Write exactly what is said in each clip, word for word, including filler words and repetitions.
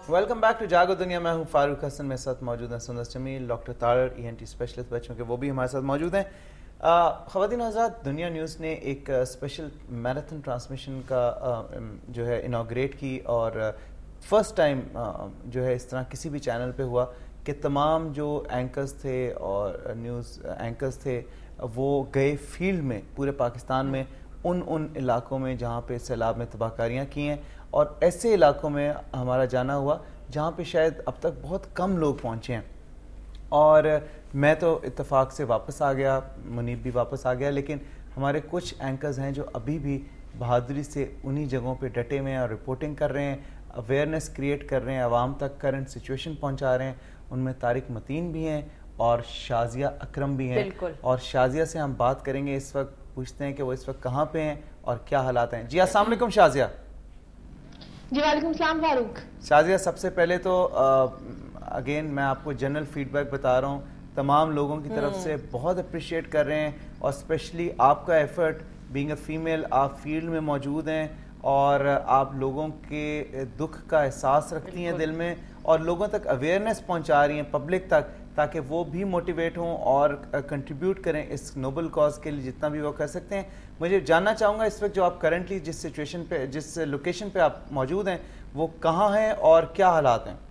Welcome back to جاگو دنیا. میں ہوں فاروق حسن, میرے ساتھ موجود ہیں Sundus Jamil, doctor Tahir, E N T specialist بچوں کے, وہ بھی ہمارے ساتھ موجود ہیں. خواتین حضرات, دنیا نیوز نے ایک اسپیشل میراتھن ٹرانسمیشن کا جو ہے انوگریٹ کی, اور فرسٹ ٹائم جو ہے اس طرح کسی بھی چینل پہ ہوا کہ تمام جو اینکرز تھے اور نیوز اینکرز تھے وہ گئے فیلڈ میں پورے پاکستان میں, ان ان علاقوں میں جہاں پہ سیلاب میں تباہ کاریاں کی ہیں, اور ایسے علاقوں میں ہمارا جانا ہوا جہاں پہ شاید اب تک بہت کم لوگ پہنچے ہیں. اور میں تو اتفاق سے واپس آ گیا, منیب بھی واپس آ گیا, لیکن ہمارے کچھ اینکرز ہیں جو ابھی بھی بہادری سے انہی جگہوں پہ ڈٹے ہوئے ہیں اور رپورٹنگ کر رہے ہیں, اویئرنیس کریٹ کر رہے ہیں, عوام تک کرنٹ سچویشن پہنچا رہے ہیں. ان میں طارق متین بھی ہیں اور شازیہ اکرم بھی ہیں. اور شازیہ سے ہم بات کریں گے, اس وقت پوچھتے ہیں کہ وہ اس وقت کہاں پہ ہیں اور کیا حالات ہیں. جی السلام علیکم شازیہ. جی وعلیکم السلام فاروق. شازیہ, سب سے پہلے تو اگین میں آپ کو جنرل فیڈ بیک بتا رہا ہوں, تمام لوگوں کی طرف سے بہت اپریشیٹ کر رہے ہیں, اور اسپیشلی آپ کا ایفرٹ بینگ اے فیمیل, آپ فیلڈ میں موجود ہیں اور آپ لوگوں کے دکھ کا احساس رکھتی ہیں دل میں, اور لوگوں تک اویئرنیس پہنچا رہی ہیں پبلک تک, تاکہ وہ بھی موٹیویٹ ہوں اور کنٹریبیوٹ کریں اس نوبل کاز کے لیے جتنا بھی وہ کر سکتے ہیں. مجھے جاننا چاہوں گا اس وقت جو آپ کرنٹلی جس سچویشن پہ, جس لوکیشن پہ آپ موجود ہیں, وہ کہاں ہیں اور کیا حالات ہیں؟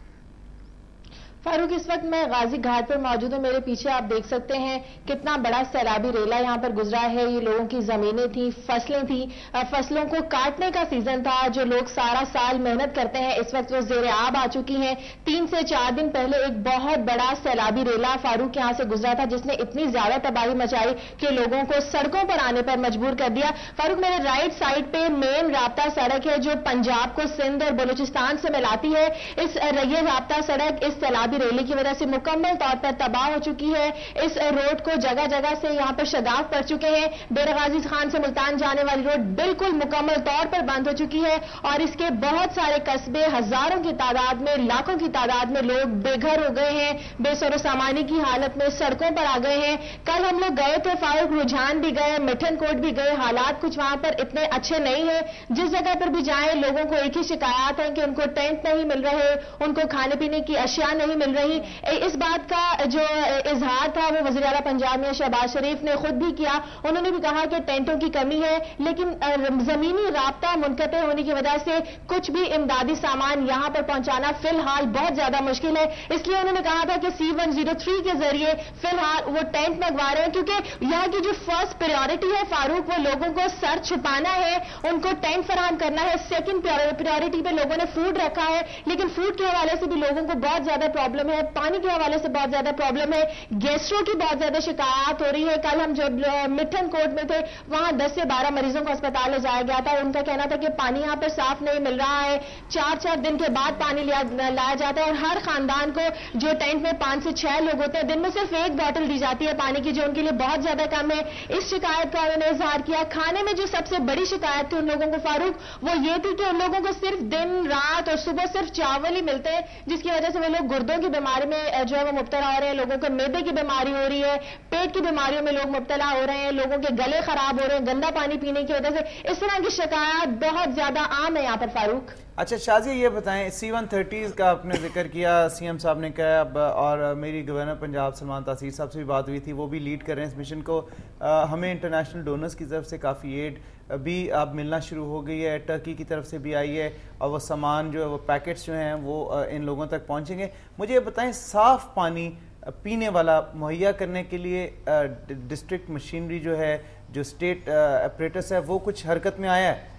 فاروق, اس وقت میں غازی گھاٹ پر موجود ہوں. میرے پیچھے آپ دیکھ سکتے ہیں کتنا بڑا سیلابی ریلا یہاں پر گزرا ہے. یہ لوگوں کی زمینیں تھیں, فصلیں تھیں, فصلوں کو کاٹنے کا سیزن تھا. جو لوگ سارا سال محنت کرتے ہیں اس وقت وہ زیر آب آ چکی ہیں. تین سے چار دن پہلے ایک بہت بڑا سیلابی ریلا فاروق یہاں سے گزرا تھا, جس نے اتنی زیادہ تباہی مچائی کہ لوگوں کو سڑکوں پر آنے پر مجبور کر دیا. فاروق, میرے رائٹ سائڈ پہ مین رابطہ سڑک ہے جو پنجاب کو سندھ اور بلوچستان سے ملاتی ہے. اس یہ رابطہ سڑک اس سیلابی ریلی کی وجہ سے مکمل طور پر تباہ ہو چکی ہے. اس روڈ کو جگہ جگہ سے یہاں پر شگاف پڑ چکے ہیں. ڈیرہ غازی خان سے ملتان جانے والی روڈ بالکل مکمل طور پر بند ہو چکی ہے, اور اس کے بہت سارے قصبے, ہزاروں کی تعداد میں, لاکھوں کی تعداد میں لوگ بے گھر ہو گئے ہیں, بے سر و سامانی کی حالت میں سڑکوں پر آ گئے ہیں. کل ہم لوگ گئے تھے فاروق, رجحان بھی گئے, مٹھن کوٹ بھی گئے. حالات کچھ وہاں پر اتنے اچھے نہیں ہیں. جس جگہ پر بھی جائیں لوگوں کو ایک ہی شکایات ہے کہ ان کو ٹینٹ نہیں مل رہے, ان کو کھانے پینے کی اشیاء نہیں مل رہی. اس بات کا جو اظہار تھا وہ وزیر اعلیٰ پنجاب میں شہباز شریف نے خود بھی کیا. انہوں نے بھی کہا کہ ٹینٹوں کی کمی ہے, لیکن زمینی رابطہ منقطع ہونے کی وجہ سے کچھ بھی امدادی سامان یہاں پر پہنچانا فی الحال بہت زیادہ مشکل ہے. اس لیے انہوں نے کہا تھا کہ سی ون زیرو تھری کے ذریعے فی الحال وہ ٹینٹ منگوا رہے ہیں, کیونکہ یہاں کی جو فرسٹ پریورٹی ہے فاروق, وہ لوگوں کو سر چھپانا ہے, ان کو ٹینٹ فراہم کرنا ہے. سیکنڈ پریورٹی پہ لوگوں نے فوڈ رکھا ہے, لیکن فوڈ کے حوالے سے بھی لوگوں کو بہت زیادہ پرابلم ہے, پانی کے حوالے سے بہت زیادہ پرابلم ہے, گیسٹروں کی بہت زیادہ شکایات ہو رہی ہے. کل ہم جب مٹھن کوٹ میں تھے وہاں دس سے بارہ مریضوں کو اسپتال لے جایا گیا تھا. ان کا کہنا تھا کہ پانی یہاں پر صاف نہیں مل رہا ہے, چار چار دن کے بعد پانی لایا جاتا ہے, اور ہر خاندان کو جو ٹینٹ میں پانچ سے چھ لوگ ہوتے ہیں دن میں صرف ایک بوتل دی جاتی ہے پانی کی, جو ان کے لیے بہت زیادہ کم ہے. اس شکایت کا انہوں نے اظہار کیا. کھانے میں جو سب سے بڑی شکایت تھی ان لوگوں کو فاروق, وہ یہ تھی کہ ان لوگوں کو صرف دن رات اور صبح صرف چاول ہی ملتے ہیں, جس کی وجہ سے وہ لوگ گردوں کی بیماری میں جو ہے وہ مبتلا ہو رہے ہیں. لوگوں کو معدے کی بیماری ہو رہی ہے, پیٹ کی بیماریوں میں لوگ مبتلا ہو رہے ہیں, لوگوں کے گلے خراب ہو رہے ہیں گندا پانی پینے کی وجہ سے. اس طرح کی شکایات بہت زیادہ عام ہے یہاں پر فاروق. اچھا شازیہ, یہ بتائیں, سی ون تھرٹیز کا آپ نے ذکر کیا, سی ایم صاحب نے کہا, اور میری گورنر پنجاب سلمان تاثیر صاحب سے بھی بات ہوئی تھی, وہ بھی لیڈ کر رہے ہیں اس مشن کو. ہمیں انٹرنیشنل ڈونرز کی طرف سے کافی ایڈ بھی اب ملنا شروع ہو گئی ہے, ٹرکی کی طرف سے بھی آئی ہے, اور وہ سامان جو ہے وہ پیکٹس جو ہیں وہ ان لوگوں تک پہنچیں گے. مجھے یہ بتائیں, صاف پانی پینے والا مہیا کرنے کے لیے ڈسٹرکٹ مشینری جو ہے, جو اسٹیٹ اپریٹس ہے, وہ کچھ حرکت میں آیا ہے؟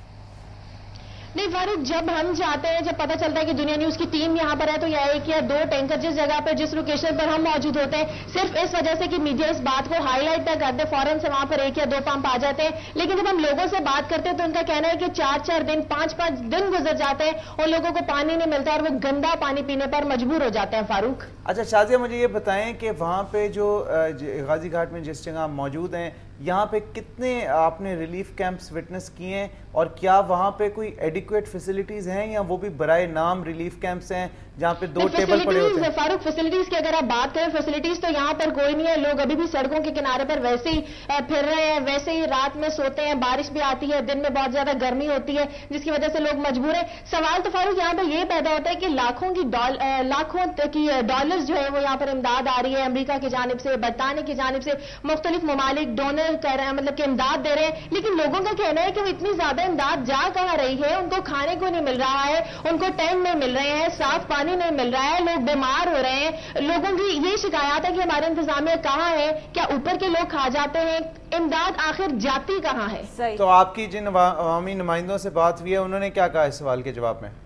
نہیں فاروق, جب ہم جاتے ہیں, جب پتہ چلتا ہے کہ دنیا نیوز کی ٹیم یہاں پر ہے, تو یہ ایک یا دو ٹینکر جس جگہ پر جس لوکیشن پر ہم موجود ہوتے ہیں, صرف اس وجہ سے کہ میڈیا اس بات کو ہائی لائٹ نہ کرتے, فوراً سے وہاں پر ایک یا دو پمپ آ جاتے ہیں. لیکن جب ہم لوگوں سے بات کرتے ہیں تو ان کا کہنا ہے کہ چار چار دن پانچ پانچ دن گزر جاتے ہیں, ان لوگوں کو پانی نہیں ملتا اور وہ گندا پانی پینے پر مجبور ہو جاتے ہیں فاروق. اچھا شازیہ, مجھے یہ بتائیں کہ وہاں پہ جو غازی گھاٹ میں جس جگہ موجود ہیں, یہاں پہ کتنے آپ نے ریلیف کیمپس وٹنس کیے ہیں, اور کیا وہاں پہ کوئی ایڈیکویٹ فیسلٹیز ہیں, یا وہ بھی برائے نام ریلیف کیمپس ہیں جہاں پہ دو ٹیبل پڑے ہوتے ہیں. فاروق فیسلٹیز کی اگر آپ بات کریں, فیسلٹیز تو یہاں پر کوئی نہیں ہے. لوگ ابھی بھی سڑکوں کے کنارے پر ویسے ہی پھر رہے ہیں, ویسے ہی رات میں سوتے ہیں, بارش بھی آتی ہے, دن میں بہت زیادہ گرمی ہوتی ہے جس کی وجہ سے لوگ مجبور ہیں. سوال تو فاروق یہاں پر یہ پیدا ہوتا ہے کہ لاکھوں کی لاکھوں کی ڈالرز جو ہے وہ یہاں پر امداد آ رہی ہے امریکہ کی جانب سے, برطانیہ کی جانب سے, مختلف ممالک ڈونر کر رہے ہیں, مطلب کہ امداد دے رہے ہیں, لیکن لوگوں کا کہنا ہے کہ وہ اتنی زیادہ امداد جا کہاں رہی ہے, ان کو کھانے کو نہیں مل رہا ہے, ان کو ٹینٹ نہیں مل رہے ہیں, صاف پانی نہیں مل رہا ہے, لوگ بیمار ہو رہے ہیں. لوگوں کی یہ شکایات ہے کہ ہمارے انتظامیہ کہاں ہے, کیا اوپر کے لوگ کھا جاتے ہیں, امداد آخر جاتی کہاں ہے؟ تو آپ کی جن عوامی نمائندوں سے بات ہوئی ہے انہوں نے کیا کہا اس سوال کے جواب میں؟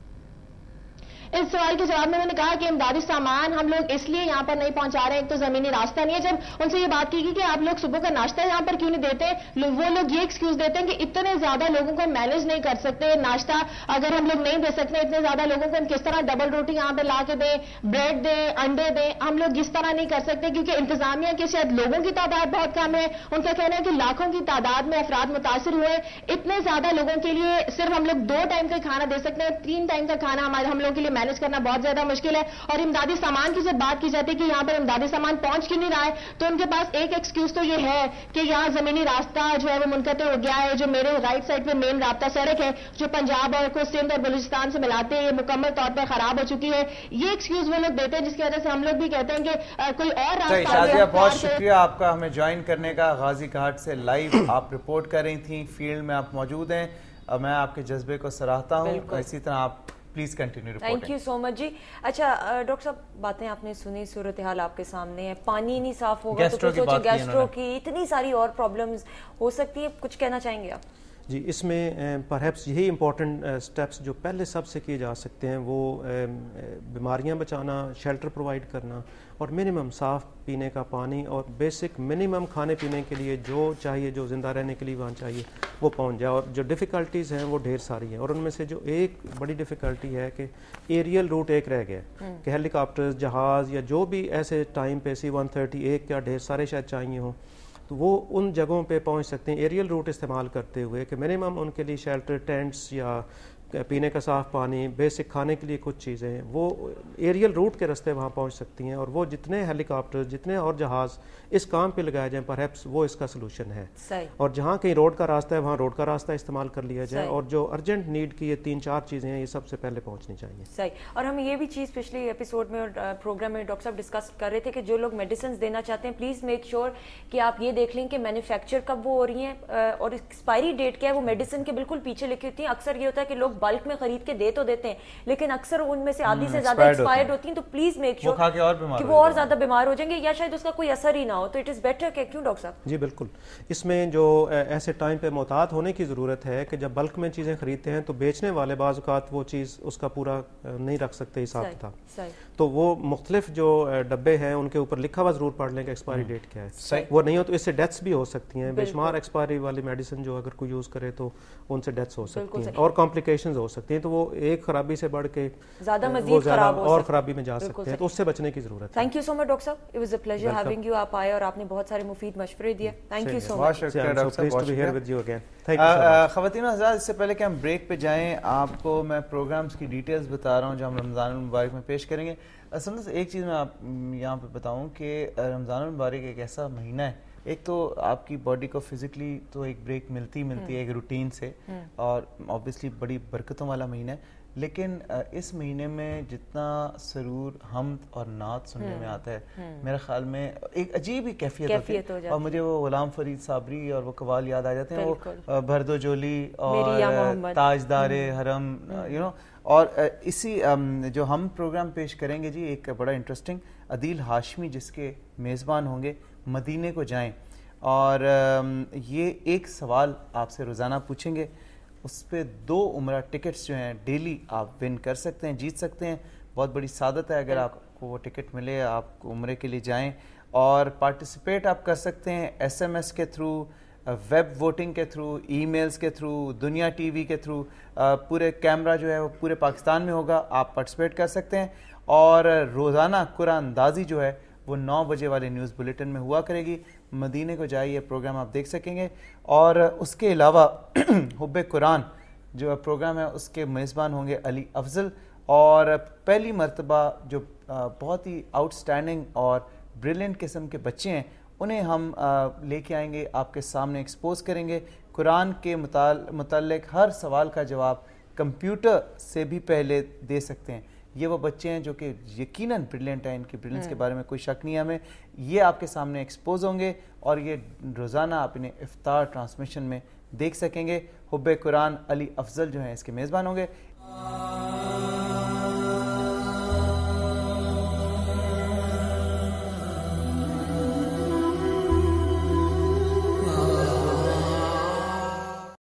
اس سوال کے جواب میں انہوں نے کہا کہ امدادی سامان ہم لوگ اس لیے یہاں پر نہیں پہنچا رہے ہیں, ایک تو زمینی راستہ نہیں ہے. جب ان سے یہ بات کی گئی کہ آپ لوگ صبح کا ناشتہ یہاں پر کیوں نہیں دیتے, وہ لوگ یہ ایکسکیوز دیتے ہیں کہ اتنے زیادہ لوگوں کو مینج نہیں کر سکتے, ناشتہ اگر ہم لوگ نہیں دے سکتے اتنے زیادہ لوگوں کو, ہم کس طرح ڈبل روٹی یہاں پہ لا کے دیں, بریڈ دیں, انڈے دیں, ہم لوگ اس طرح نہیں کر سکتے کیونکہ انتظامیہ کے شاید لوگوں کی تعداد بہت کم ہے. ان کا کہنا ہے کہ لاکھوں کی تعداد میں افراد متاثر ہوئے, اتنے زیادہ لوگوں کے لیے صرف ہم لوگ دو ٹائم کا کھانا دے سکتے ہیں, تین ٹائم کا کھانا ہمارے ہم لوگوں کے لیے مینج کرنا بہت زیادہ مشکل ہے. اور امدادی سامان کی جب بات کی جاتی ہے کہ یہاں پر امدادی سامان پہنچ کیوں نہیں رہا ہے, تو ان کے پاس ایک ایکسکیوز تو یہ ہے کہ یہاں زمینی راستہ جو ہے وہ منقطع ہو گیا ہے. جو میرے رائٹ سائڈ پہ مین رابطہ سڑک ہے جو پنجاب اور کو سندھ اور بلوچستان سے ملاتے ہیں, یہ مکمل طور پر خراب ہو چکی ہے. یہ ایکسکیوز وہ لوگ دیتے ہیں جس کی وجہ سے ہم لوگ بھی کہتے ہیں کہ کوئی اور راستہ. شازیہ بہت شکریہ آپ کا ہمیں جوائن کرنے کا. غازی گھاٹ سے لائیو آپ رپورٹ کر رہی تھیں, فیلڈ میں آپ موجود ہیں, میں آپ کے جذبے کو سراہتا ہوں. اسی طرح آپ please continue reporting. Thank you so much جی. اچھا ڈاکٹر صاحب, باتیں آپ نے سنی, صورتحال آپ کے سامنے ہے, پانی نہیں صاف ہوگا تو پھر سوچیں گیسٹرو کی اتنی ساری اور پرابلمز ہو سکتی ہیں. کچھ کہنا چاہیں گے آپ؟ جی, اس میں پرہیپس یہی امپورٹنٹ سٹیپس جو پہلے سب سے کیے جا سکتے ہیں وہ بیماریاں بچانا, شیلٹر پرووائڈ کرنا, اور منیمم صاف پینے کا پانی, اور بیسک منیمم کھانے پینے کے لیے جو چاہیے, جو زندہ رہنے کے لیے وہاں چاہیے وہ پہنچ جائے. اور جو ڈیفیکلٹیز ہیں وہ ڈھیر ساری ہیں, اور ان میں سے جو ایک بڑی ڈیفیکلٹی ہے کہ ایریل روٹ ایک رہ گیا ہے, کہ ہیلی کاپٹرز, جہاز یا جو بھی ایسے ٹائم پہ سی ون تھرٹی ایک یا ڈھیر سارے شاید چاہیے ہوں, تو وہ ان جگہوں پہ پہنچ سکتے ہیں ایریل روٹ استعمال کرتے ہوئے کہ منیمم ان کے لیے شیلٹر, ٹینٹس یا پینے کا صاف پانی, بیسک کھانے کے لیے کچھ چیزیں وہ ایریل روٹ کے راستے وہاں پہنچ سکتی ہیں. اور وہ جتنے ہیلی کاپٹر, جتنے اور جہاز اس کام پہ لگائے جائیں پرہیپس وہ اس کا سلوشن ہے. اور جہاں کہیں روڈ کا راستہ ہے وہاں روڈ کا راستہ استعمال کر لیا جائے. اور جو ارجنٹ نیڈ کی یہ تین چار چیزیں ہیں یہ سب سے پہلے پہنچنی چاہیے. صحیح. اور ہم یہ بھی چیز پچھلی ایپیسوڈ میں اور پروگرام میں ڈاکٹر صاحب ڈسکس کر رہے تھے کہ جو لوگ میڈیسنز دینا چاہتے ہیں پلیز میک شیور کہ آپ یہ دیکھ لیں کہ مینوفیکچر کب وہ ہو رہی ہیں اور ایکسپائری ڈیٹ کیا ہے. وہ میڈیسن کے بالکل پیچھے لکھی ہوتی ہیں. اکثر یہ ہوتا ہے کہ لوگ بلک میں خرید کے دے تو دیتے ہیں لیکن اکثر ان میں سے آدھی سے زیادہ ایکسپائرڈ ہوتی ہیں. تو پلیز میک شیور کہ وہ اور زیادہ بیمار ہو جائیں گے یا شاید اس کا کوئی اثر ہی نہ ہو. تو اٹ از بیٹر کہ کیوں ڈاکٹر صاحب؟ جی بالکل. اس میں جو ایسے ٹائم پہ محتاط ہونے کی ضرورت ہے کہ جب بلک میں چیزیں خریدتے ہیں تو بیچنے والے بعض اوقات وہ چیز اس کا پورا نہیں رکھ سکتے حساب کتاب, تو وہ مختلف جو ڈبے ہیں ان کے اوپر لکھا ہوا ضرور پڑھ لیں کہ ایکسپائری ڈیٹ کیا ہے. وہ نہیں ہو تو اس سے ڈیتھس بھی ہو سکتی ہیں. بے شمار ایکسپائری والی میڈیسن جو اگر کوئی یوز کرے تو ان سے ڈیتھس ہو سکتی ہیں اور کمپلیکیشنز ہو سکتی ہیں. تو وہ ایک خرابی سے بڑھ کے زیادہ مزید خراب اور خرابی میں جا سکتے ہیں, تو اس سے بچنے کی ضرورت ہے. Thank you so much doctor صاحب. It was a pleasure having you. آپ آئے اور آپ نے بہت سارے مفید مشورے دیے. Thank you so much. خواتین و حضرات, اس سے پہلے کہ ہم بریک پہ جائیں آپ کو میں پروگرامز کی ڈیٹیلز بتا رہا ہوں جو ہم رمضان المبارک میں پیش کریں گے. اصل سے ایک چیز میں آپ یہاں پہ بتاؤں کہ رمضان المبارک ایک ایسا مہینہ ہے, ایک تو آپ کی باڈی کو فزیکلی تو ایک بریک ملتی ملتی ہے ایک روٹین سے, اور آبویسلی بڑی برکتوں والا مہینہ ہے, لیکن اس مہینے میں جتنا سرور, حمد اور نعت سننے میں آتا ہے میرے خیال میں ایک عجیب ہی کیفیت ہوتی ہے. اور مجھے وہ غلام فرید صابری اور وہ قوال یاد آ جاتے ہیں, وہ بھردو جولی اور تاجدار حرم, یو نو. اور اسی جو ہم پروگرام پیش کریں گے جی ایک بڑا انٹرسٹنگ, عدیل ہاشمی جس کے میزبان ہوں گے, مدینے کو جائیں, اور یہ ایک سوال آپ سے روزانہ پوچھیں گے, اس پہ دو عمرہ ٹکٹس جو ہیں ڈیلی آپ ون کر سکتے ہیں, جیت سکتے ہیں. بہت بڑی سعادت ہے اگر آپ کو وہ ٹکٹ ملے, آپ کو عمرے کے لیے جائیں. اور پارٹیسپیٹ آپ کر سکتے ہیں ایس ایم ایس کے تھرو, ویب ووٹنگ کے تھرو, ای میلز کے تھرو, دنیا ٹی وی کے تھرو. پورے کیمرہ جو ہے وہ پورے پاکستان میں ہوگا, آپ پارٹیسپیٹ کر سکتے ہیں. اور روزانہ قرآن اندازی جو ہے وہ نو بجے والے نیوز بلیٹن میں ہوا کرے گی. مدینے کو جائیے, پروگرام آپ دیکھ سکیں گے. اور اس کے علاوہ حب قرآن جو پروگرام ہے اس کے میزبان ہوں گے علی افضل, اور پہلی مرتبہ جو بہت ہی آؤٹ اسٹینڈنگ اور بریلینٹ قسم کے بچے ہیں انہیں ہم لے کے آئیں گے، آپ کے سامنے ایکسپوز کریں گے. قرآن کے متعلق ہر سوال کا جواب کمپیوٹر سے بھی پہلے دے سکتے ہیں. یہ وہ بچے ہیں جو کہ یقیناً بریلینٹ ہیں، ان کی بریلینس کے بارے میں کوئی شک نہیں ہے ہمیں. یہ آپ کے سامنے ایکسپوز ہوں گے اور یہ روزانہ آپ انہیں افطار ٹرانسمیشن میں دیکھ سکیں گے. حب قرآن علی افضل جو ہیں اس کے میزبان ہوں گے.